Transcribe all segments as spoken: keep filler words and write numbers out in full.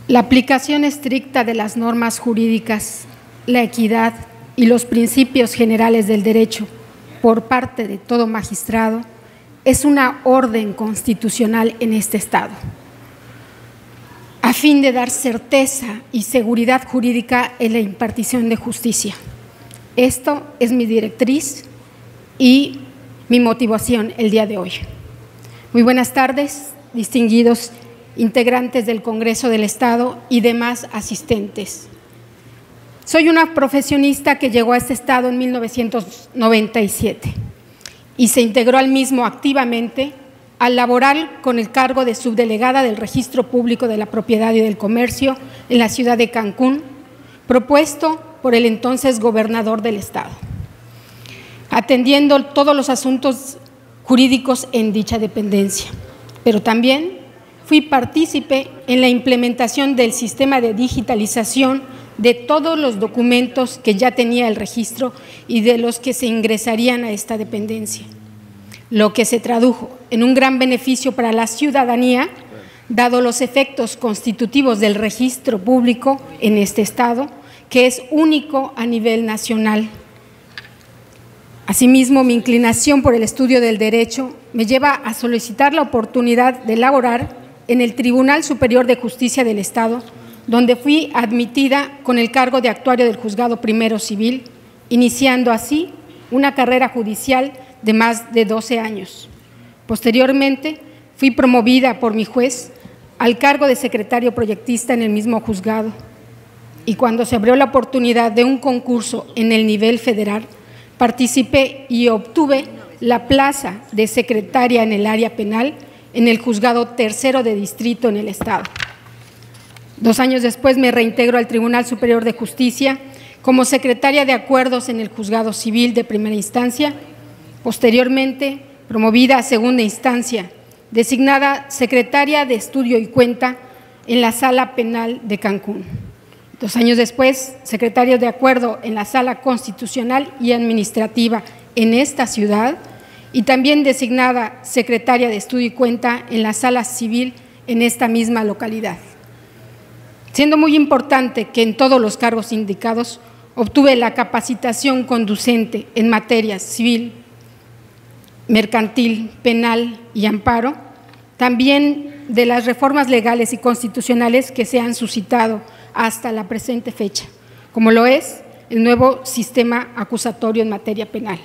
La aplicación estricta de las normas jurídicas, la equidad y los principios generales del derecho por parte de todo magistrado es una orden constitucional en este Estado, a fin de dar certeza y seguridad jurídica en la impartición de justicia. Esto es mi directriz y mi motivación el día de hoy. Muy buenas tardes, distinguidos integrantes del Congreso del Estado y demás asistentes. Soy una profesionista que llegó a este Estado en mil novecientos noventa y siete y se integró al mismo activamente al laborar con el cargo de subdelegada del Registro Público de la Propiedad y del Comercio en la ciudad de Cancún, propuesto por el entonces gobernador del Estado, atendiendo todos los asuntos jurídicos en dicha dependencia, pero también fui partícipe en la implementación del sistema de digitalización de todos los documentos que ya tenía el registro y de los que se ingresarían a esta dependencia, lo que se tradujo en un gran beneficio para la ciudadanía, dado los efectos constitutivos del registro público en este Estado, que es único a nivel nacional. Asimismo, mi inclinación por el estudio del derecho me lleva a solicitar la oportunidad de laborar en el Tribunal Superior de Justicia del Estado, donde fui admitida con el cargo de actuario del Juzgado Primero Civil, iniciando así una carrera judicial de más de doce años. Posteriormente, fui promovida por mi juez al cargo de secretario proyectista en el mismo juzgado, y cuando se abrió la oportunidad de un concurso en el nivel federal, participé y obtuve la plaza de secretaria en el área penal en el Juzgado Tercero de Distrito en el Estado. Dos años después me reintegro al Tribunal Superior de Justicia como secretaria de Acuerdos en el Juzgado Civil de Primera Instancia, posteriormente promovida a Segunda Instancia, designada secretaria de Estudio y Cuenta en la Sala Penal de Cancún. Dos años después, secretaria de Acuerdo en la Sala Constitucional y Administrativa en esta ciudad, y también designada secretaria de Estudio y Cuenta en la Sala Civil en esta misma localidad. Siendo muy importante que en todos los cargos indicados obtuve la capacitación conducente en materias civil, mercantil, penal y amparo, también de las reformas legales y constitucionales que se han suscitado hasta la presente fecha, como lo es el nuevo sistema acusatorio en materia penal.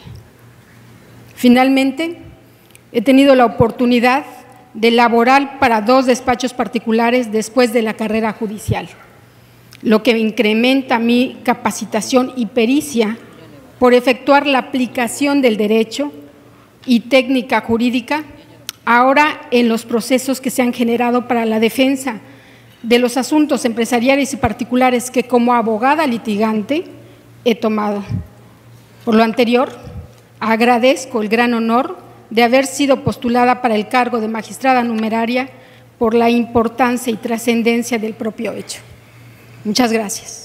Finalmente, he tenido la oportunidad de laborar para dos despachos particulares después de la carrera judicial, lo que incrementa mi capacitación y pericia por efectuar la aplicación del derecho y técnica jurídica ahora en los procesos que se han generado para la defensa de los asuntos empresariales y particulares que como abogada litigante he tomado. Por lo anterior, agradezco el gran honor de haber sido postulada para el cargo de magistrada numeraria por la importancia y trascendencia del propio hecho. Muchas gracias.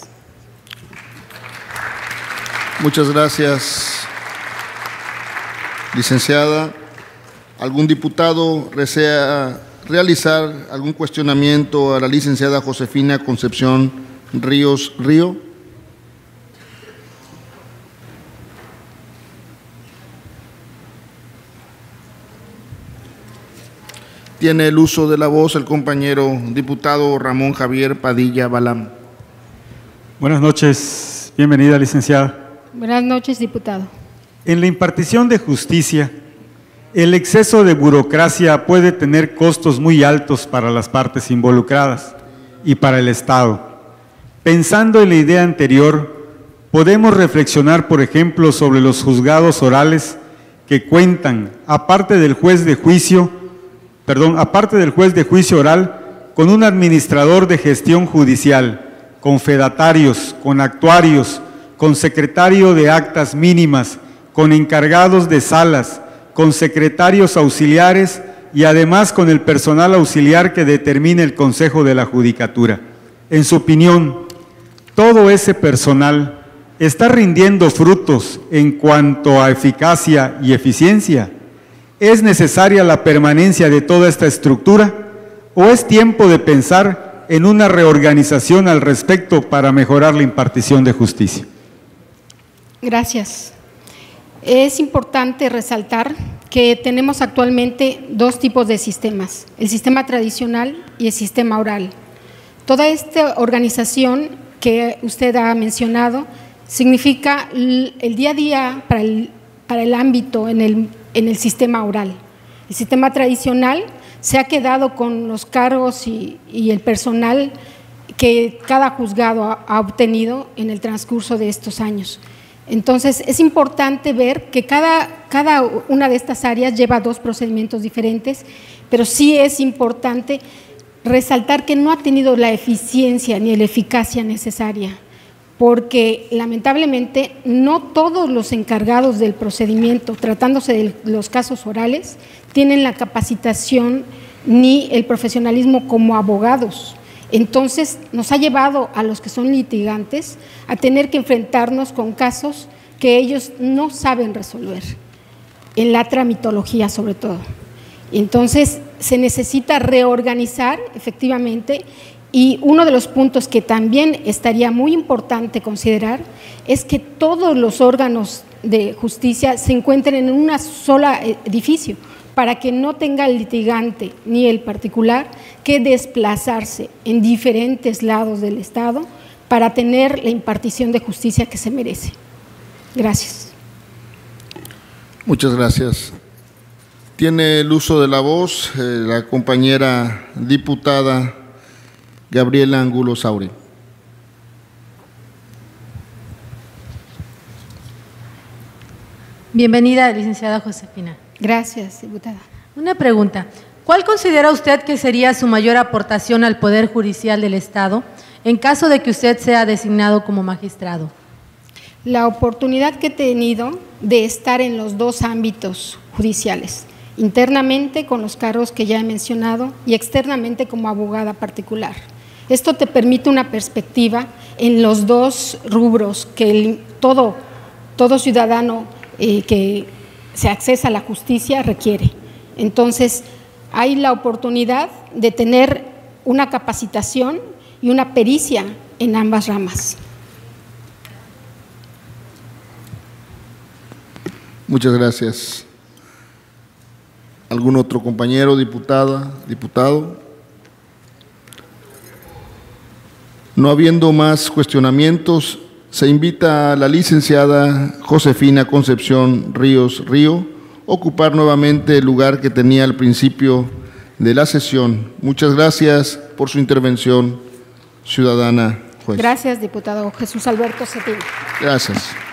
Muchas gracias, licenciada. ¿Algún diputado desea realizar algún cuestionamiento a la licenciada Josefina Concepción Ríos Río? Tiene el uso de la voz el compañero diputado Ramón Javier Padilla Balam. Buenas noches, bienvenida, licenciada. Buenas noches, diputado. En la impartición de justicia, el exceso de burocracia puede tener costos muy altos para las partes involucradas y para el Estado. Pensando en la idea anterior, podemos reflexionar, por ejemplo, sobre los juzgados orales que cuentan, aparte del juez de juicio, perdón, aparte del juez de juicio oral, con un administrador de gestión judicial, con fedatarios, con actuarios, con secretario de actas mínimas, con encargados de salas, con secretarios auxiliares y además con el personal auxiliar que determine el Consejo de la Judicatura. En su opinión, ¿todo ese personal está rindiendo frutos en cuanto a eficacia y eficiencia? ¿Es necesaria la permanencia de toda esta estructura o es tiempo de pensar en una reorganización al respecto para mejorar la impartición de justicia? Gracias. Es importante resaltar que tenemos actualmente dos tipos de sistemas, el sistema tradicional y el sistema oral. Toda esta organización que usted ha mencionado significa el día a día para el, para el ámbito en el, en el sistema oral. El sistema tradicional se ha quedado con los cargos y, y el personal que cada juzgado ha, ha obtenido en el transcurso de estos años. Entonces, es importante ver que cada, cada una de estas áreas lleva dos procedimientos diferentes, pero sí es importante resaltar que no ha tenido la eficiencia ni la eficacia necesaria, porque lamentablemente no todos los encargados del procedimiento, tratándose de los casos orales, tienen la capacitación ni el profesionalismo como abogados. Entonces, nos ha llevado a los que son litigantes a tener que enfrentarnos con casos que ellos no saben resolver, en la tramitología sobre todo. Entonces, se necesita reorganizar efectivamente, y uno de los puntos que también estaría muy importante considerar es que todos los órganos de justicia se encuentren en un solo edificio, para que no tenga el litigante ni el particular que desplazarse en diferentes lados del Estado para tener la impartición de justicia que se merece. Gracias. Muchas gracias. Tiene el uso de la voz eh, la compañera diputada Gabriela Angulo Sauri. Bienvenida, licenciada Josefina. Gracias, diputada. Una pregunta. ¿Cuál considera usted que sería su mayor aportación al Poder Judicial del Estado en caso de que usted sea designado como magistrado? La oportunidad que he tenido de estar en los dos ámbitos judiciales, internamente con los cargos que ya he mencionado y externamente como abogada particular. Esto te permite una perspectiva en los dos rubros que el, todo, todo ciudadano eh, que se accesa a la justicia requiere. Entonces, hay la oportunidad de tener una capacitación y una pericia en ambas ramas. Muchas gracias. ¿Algún otro compañero, diputada, diputado? No habiendo más cuestionamientos, se invita a la licenciada Josefina Concepción Ríos Río a ocupar nuevamente el lugar que tenía al principio de la sesión. Muchas gracias por su intervención, ciudadana juez. Gracias, diputado Jesús Alberto Cetín. Gracias.